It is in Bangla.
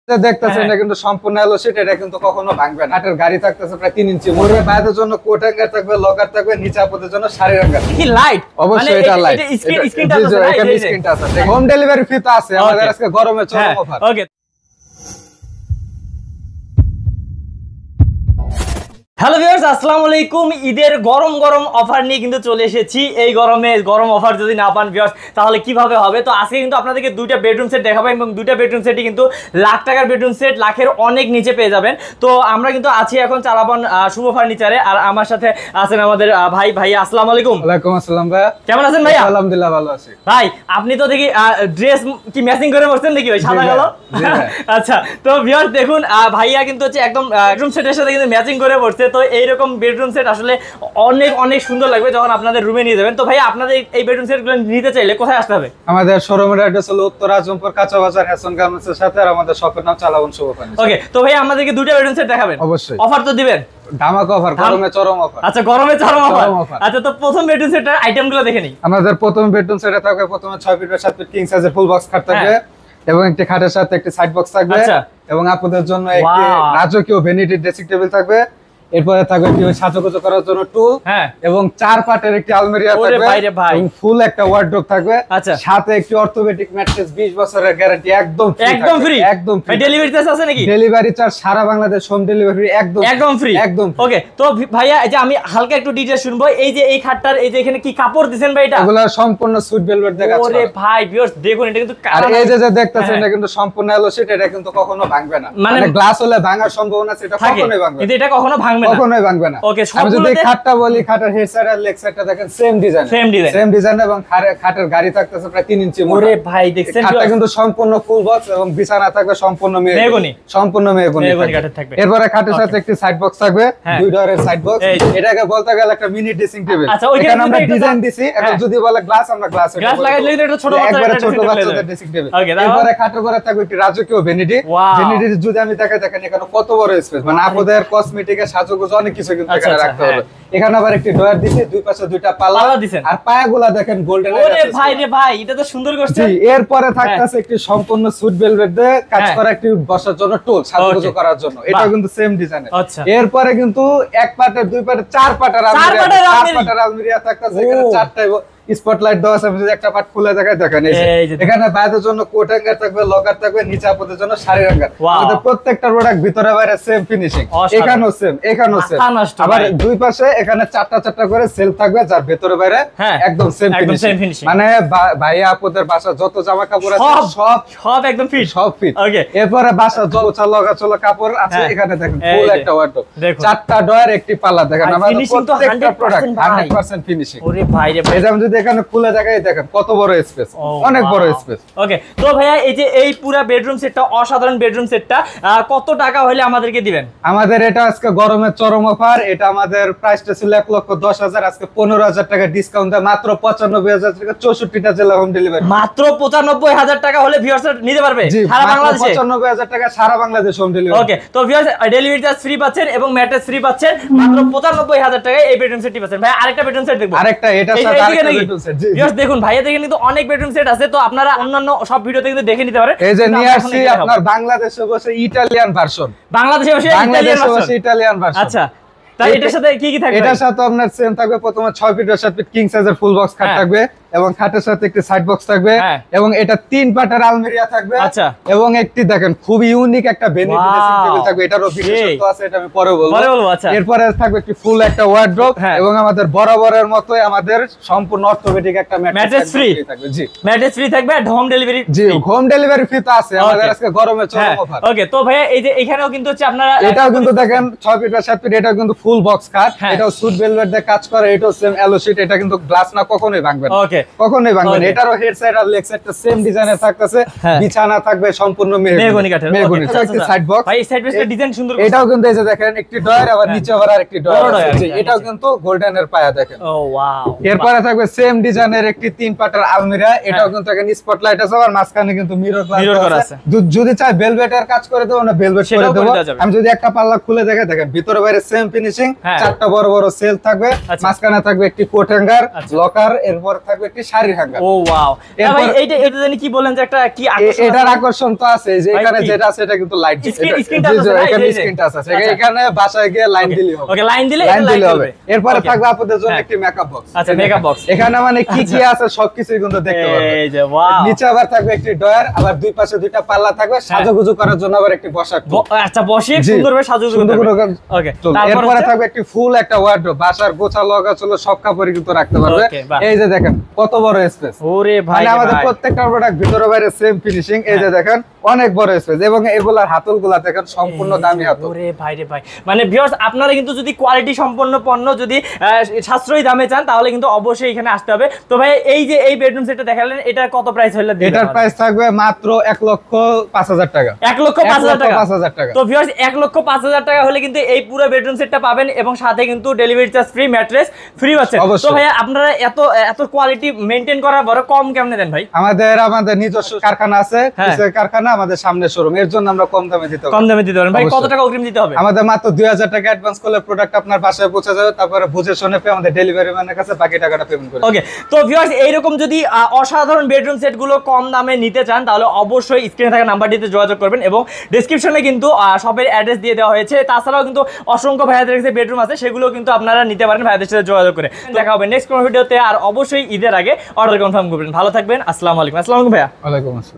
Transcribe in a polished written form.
দেখতেছেন এটা কিন্তু সম্পূর্ণ এলো সিট, এটা কিন্তু কখনো ভাঙবে না। কাঠের গাড়ি থাকতেছে প্রায় 3 ইঞ্চি, মোড়ের বাইরের জন্য কোট হ্যাঙ্গার থাকবে, লকার থাকবে, নিচে আপদের জন্য শাড়ি হ্যাঙ্গার। কি লাইট? অবশ্যই এটা লাইট, স্ক্রিনটা আছে না, এখানে স্ক্রিনটা আছে। হোম ডেলিভারি ফ্রি তো আছে আমাদের আজকে গরমে চরম অফার। ওকে, হ্যালো ভিউয়ার্স, আসসালামু আলাইকুম। ঈদের গরম গরম অফার নিয়ে কিন্তু চলে এসেছি। এই গরমে গরম অফার যদি না পান ভিউয়ার্স তাহলে কিভাবে হবে? তো আজকে কিন্তু আপনাদেরকে দুইটা বেডরুম সেট দেখাবো এবং দুইটা বেডরুম সেটই কিন্তু লাখ টাকার বেডরুম সেট, লাখের অনেক নিচে পেয়ে যাবেন। তো আমরা কিন্তু আছি এখন চালাবন শুভ ফার্নিচারে, আর আমার সাথে আছেন আমাদের ভাই। আসসালামু আলাইকুম। ওয়ালাইকুম আসসালাম ভাইয়া, কেমন আছেন ভাইয়া? আলহামদুলিল্লাহ ভালো আছি। ভাই আপনি তো দেখি ড্রেস কি ম্যাচিং করে বসছেন নাকি ভাই, সাদা কালো? আচ্ছা, তো ভিউয়ার্স দেখুন ভাইয়া কিন্তু হচ্ছে একদম বেডরুম সেটের সাথে কিন্তু ম্যাচিং করে বসছে। তো এইরকম বেডরুম সেট আসলে অনেক অনেক সুন্দর লাগবে যখন আপনাদের রুমে নিয়ে যাবেন। তো ভাই আপনাদের এই বেডরুম সেটগুলো নিতে চাইলে কোথায় আসতে হবে? আমাদের শোরুমের অ্যাড্রেস হলো উত্তর আজমপুর কাঁচা বাজার হ্যাসন গার্মেন্টসের সাথে, আর আমাদের শপের নাম চালাবন শুভ ফার্নিচার। ওকে, তো ভাই আমাদেরকে দুটো বেডরুম সেট দেখাবেন? অবশ্যই। অফার তো দিবেন? ধামাকা অফার, গরমে চরম অফার। আচ্ছা, গরমে চরম অফার। আচ্ছা, তো প্রথম বেডরুম সেটের আইটেমগুলো দেখে নিই। আমাদের প্রথম বেডরুম সেটে থাকবে প্রথমে 6 ফিট বাই 7 ফিট কিং সাইজের ফুল বক্স খাট থাকবে, এবং একটি খাটের সাথে একটি সাইড বক্স থাকবে, এবং আপনাদের জন্য একটি রাজকীয় ভ্যানিটি ড্রেসিং টেবিল থাকবে। এরপরে থাকবে কি সাজগোজ করার জন্য টুল, এবং 4 পাটের একটি আলমারি থাকবে, এবং ফুল একটা ওয়ার্ডরোব থাকবে। সাথে একটি অর্থোপেডিক ম্যাট্রেস 20 বছরের গ্যারান্টি, একদম ফ্রি। একদম ফ্রি। ডেলিভারি চার্জ আছে নাকি? ডেলিভারি চার্জ সারা বাংলাদেশ হোম ডেলিভারি একদম ফ্রি। একদম ওকে, তো ভাইয়া এই যে আমি হালকা একটু ডিটেইলস শুনবো। এই যে এই খাটটার এই যে এখানে কি কাপড় দিবেন ভাই? এটা এগুলো সম্পূর্ণ সুইট ভেলভেট দেখা যাচ্ছে। ওরে ভাই ভিউয়ার্স দেখুন, এটা কিন্তু আর এই যে দেখতেছেন এটা কিন্তু সম্পূর্ণ এলো সিট, এটা কিন্তু কখনো ভাঙবে না। মানে গ্লাস হলে ভাঙার সম্ভাবনা আছে, এটা কখনোই ভাঙবে না। এটা কখনো ভাঙবে না, কখনোই ভাঙবে না। ওকে, আমি যদি খাটটা বলি, খাটের হেড সাইড আর লেগ সাইডটা দেখেন সেম ডিজাইন, এবং খাটের গাড়ি থাকতেছে প্রায় 3 ইঞ্চি। ওরে ভাই দেখছেন, খাটটা কিন্তু সম্পূর্ণ ফুল বক্স, এবং বিছানা থাকবে সম্পূর্ণ মেহগনি কাঠের থাকবে। এরপরে খাটের সাথে একটি সাইড বক্স থাকবে, 2 ডোরের সাইড বক্স। এটাকে বলতে গেলে একটা মিনি ড্রেসিং টেবিল। এখানে আমরা ডিজাইন দিছি, এখন যদি বলে গ্লাস, আমরা গ্লাস লাগাইলে এটা ছোট বাচ্চাদের ড্রেসিং টেবিল। এরপরে খাটের পরে থাকবে একটি রাজকীয় ভ্যানিটি। যদি আমি দেখেন এখানে কত বড় স্পেস, মানে আপনাদের কসমেটিকের সাজগোজ অনেক কিছু কিন্তু এখানে রাখতে হবে। এখানে আবার একটি ডয়ার দিছি, দুই পাশে দুইটা পাল্লা দিবেন, আর পায়াগুলা দেখেন গোল্ডেন। ওরে ভাই রে ভাই, এটা তো সুন্দর করছে। জি, এরপরে থাকতেছে একটি সম্পূর্ণ সুইট ভেলভেট দিয়ে কাজ করা একটি বসার জন্য টুল, সাজগোজ করার জন্য। এটা কিন্তু সেম ডিজাইনের। এরপরে কিন্তু এক পাটের, দুই পাটের, 4 পাটের আলমিরা থাকতেছে। এখানে 4টা স্পটলাইট দেওয়া আছে। যদি একটা পার্ট খুলে দেখেন এখানে বাইরের জন্য কোট হ্যাঙ্গার থাকবে, লকার থাকবে, নিচে আপনাদের জন্য শাড়ি হ্যাঙ্গার। আমাদের প্রত্যেকটা প্রোডাক্ট ভিতরে বাইরে সেম ফিনিশিং, এখানেও সেম। আবার দুই পাশে এখানে 4টা করে সেল থাকবে, যার ভিতরে বাইরে একদম সেম ফিনিশিং। মানে ভাইয়া আপনাদের বাসা যত জামা কাপড় আছে সব একদম ফিট, সব ফিট। এরপরে বাসা জলচা লগাচলা কাপড় আছে, এখানে দেখেন ফুল একটা ওয়ার্ডরোব, 4টা ডয়ার, একটি পাল্লা। দেখেন আমাদের প্রত্যেকটা প্রোডাক্ট 100% ফিনিশিং। ওরে ভাই রে ভাই, এখানে খুলে দেখেন কত বড় স্পেস, অনেক বড় স্পেস। ওকে, তো ভাইয়া এই যে এই পুরো বেডরুম সেটটা, অসাধারণ বেডরুম সেটটা কত টাকা হলে আমাদেরকে দিবেন? আমাদের এটা আজকে গরমের চরম অফার। এটা আমাদের প্রাইসটা ছিল 1,10,000, আজকে 15,000 টাকা ডিসকাউন্ট দিয়ে মাত্র 95,000 টাকা, 64টা জেলা হোম ডেলিভারি। মাত্র 95,000 টাকা হলে ভিউয়ার্স নিতে পারবে সারা বাংলাদেশে। 95,000 টাকা সারা বাংলাদেশ হোম ডেলিভারি। ওকে, তো ভিউয়ার্স ডেলিভারি চার্জ ফ্রি পাচ্ছেন এবং ম্যাট্রেস ফ্রি পাচ্ছেন। মাত্র 95,000 টাকায় এই বেডরুম সেটটি পাচ্ছেন। ভাই আরেকটা বেডরুম সেট দেখবো। আরেকটা এটা সাথে আরেকটা বেডরুম সেট। ভিউয়ার্স দেখুন, ভাইয়া দেখেন কিন্তু অনেক বেডরুম সেট আছে, তো আপনারা অন্যান্য সব ভিডিওতে কিন্তু দেখে নিতে পারেন। এই যে নিয়ে আসছি আপনার বাংলাদেশে বসে ইটালিয়ান ভার্সন। বাংলাদেশে বসে ইটালিয়ান ভার্সন। আচ্ছা, তাই এটার সাথে কি থাকবে? এটার সাথে আপনার সেম থাকবে, প্রথমে 6 ফিট বাই 7 ফিট কিং সাইজের ফুল বক্স খাট থাকবে, এবং খাটের সাথে একটি সাইড বক্স থাকবে, এবং এটা 3 পাটের আলমিরা থাকবে, এবং একটি দেখেন খুব ইউনিক একটা ভ্যানিটি ড্রেসিং টেবিল থাকবে। এটারও বিশেষত্ব আছে, এটা আমি পরে বলবো। এরপরে থাকবে একটি ফুল একটা ওয়ার্ডরোব, এবং আমাদের বরাবরের মতোই আমাদের সম্পূর্ণ অর্থোপেডিক একটা ম্যাট্রেস ফ্রি থাকবে। জি, ম্যাট্রেস ফ্রি থাকবে, আর হোম ডেলিভারি। জি, হোম ডেলিভারি ফ্রি তো আছে আমাদের আজকে গরমে চরম অফার। ওকে, তো ভাইয়া এই যে এখানেও কিন্তু হচ্ছে আপনারা, এটাও কিন্তু দেখেন 6 ফিট বাই 7 ফিট, এটাও কিন্তু ফুল বক্স খাট, এটাও সুইট ভেলভেট দিয়ে কাজ করে, এটাও সেম এলো শীট। এটা কিন্তু গ্লাস না, কখনোই ভাঙবে না। ওকে, কখনোই ভাঙবে না। এটারও হেড সাইড আর লেগ সাইডটা সেম ডিজাইনের থাকতেছে, বিছানা থাকবে সম্পূর্ণ মেহগনি কাঠের। একটি সাইড বক্স, ভাই সাইড বক্সের ডিজাইন সুন্দর। এটাও কিন্তু এই যে দেখেন একটি ডয়ার, আবার নিচে আবার আরেকটি ডয়ার আছে। এটাও কিন্তু গোল্ডেনের পায়া দেখেন। ও ওয়াও। এরপরে থাকবে সেম ডিজাইনের একটি 3 পাটের আলমিরা। এটাও কিন্তু এখানে স্পটলাইট আছে, আর মাঝখানে কিন্তু মিরর গ্লাস আছে। যদি চাই ভেলভেটের কাজ করে দেব না, ভেলভেট করে দেব। আমি যদি একটা পাল্লা খুলে দেখেন ভিতরে বাইরে সেম ফিনিশিং, 4টা বড় বড় সেল থাকবে, মাঝখানে থাকবে একটি কোট হ্যাঙ্গার, লকার, এরপর থাকবে একটি শাড়ির হ্যাঙ্গার। ও ওয়াও, ভাই এইটা জানি কি বলেন যে একটা কি আকর্ষণ, এটার আকর্ষণ তো আছে যে এখানে যেটা আছে এটা কিন্তু লাইট, স্ক্রিন টাচ আছে, এখানে স্ক্রিন টাচ আছে, এখানে বাসায় গিয়ে লাইন দিলেই হবে। ওকে, লাইন দিলে হবে। এরপরে থাকবে আপনাদের জন্য একটি মেকআপ বক্স। আচ্ছা, মেকআপ বক্স এখানে মানে কি কি আছে সবকিছুই কিন্তু দেখতে পারবেন। এই যে ওয়াও, নিচে আবার থাকবে একটি ডয়ার, আবার দুই পাশে দুইটা পাল্লা থাকবে, সাজুগুজু করার জন্য আবার একটি বসার টুল। আচ্ছা, বসে সুন্দরভাবে সাজুগুজু করতে। ওকে, এরপরে থাকবে একটি ফুল একটা ওয়ার্ডরোব, বাসার গোছা লগা চলো সব কাপড়ই কিন্তু রাখতে পারবে। এই যে দেখেন কত বড় স্পেস। ওরে ভাই, আমাদের প্রত্যেকটা প্রোডাক্ট ভিতরে বাইরে সেম ফিনিশিং। এই যে দেখেন অনেক বড় স্পেস, এবং এগুলার হাতলগুলা দেখেন সম্পূর্ণ দামি হাতল। ওরে ভাই রে ভাই, মানে ভিউয়ার্স আপনারা কিন্তু যদি কোয়ালিটি সম্পন্ন পণ্য যদি সাশ্রয়ী দামে চান তাহলে কিন্তু অবশ্যই এখানে আসতে হবে। তো ভাই এই যে এই বেডরুম সেটটা দেখালেন, এটার কত প্রাইস হলো? এটার প্রাইস থাকবে মাত্র 1,05,000 টাকা। 1,05,000 টাকা। 1,05,000 টাকা। তো ভিউয়ার্স 1,05,000 টাকা হলে কিন্তু এই পুরো বেডরুম সেটটা পাবেন, এবং সাথে কিন্তু delivery charge free, mattress free পাচ্ছেন। তো ভাই আপনারা এত কোয়ালিটি মেইনটেইন করার পরে কম কেমনে দেন ভাই? আমাদের নিজস্ব কারখানা আছে, কারখানা আমাদের সামনে শোরুম, এর জন্য আমরা কম দামে দিতে পারেন। ভাই কত টাকা অগ্রিম দিতে হবে? আমাদের মাত্র 2,000 টাকা অ্যাডভান্স করলে প্রোডাক্ট আপনার বাসায় পৌঁছে যাবে, তারপরে বুঝে শুনে আমাদের ডেলিভারি ম্যানের কাছে বাকি টাকাটা পেমেন্ট করে। ওকে, তো ভিউয়ার্স এইরকম যদি অসাধারণ বেডরুম সেটগুলো কম দামে নিতে চান তাহলে অবশ্যই স্ক্রিনে থাকা নাম্বারটিতে যোগাযোগ করবেন, এবং ডেসক্রিপশনে কিন্তু শপের অ্যাড্রেস দিয়ে দেওয়া হয়েছে। তাছাড়াও কিন্তু অসংখ্য ভাইয়াদের কাছে বেডরুম আছে, সেগুলো কিন্তু আপনারা নিতে পারেন ভাইয়াদের সাথে যোগাযোগ করে। দেখা হবে নেক্সট কোনো ভিডিওতে, আর অবশ্যই ঈদের আগে অর্ডার কনফার্ম করবেন। ভালো থাকবেন, আসসালামু আলাইকুম। আসসালামু আলাইকুম ভাইয়া। ওয়ালাইকুম আসসালাম।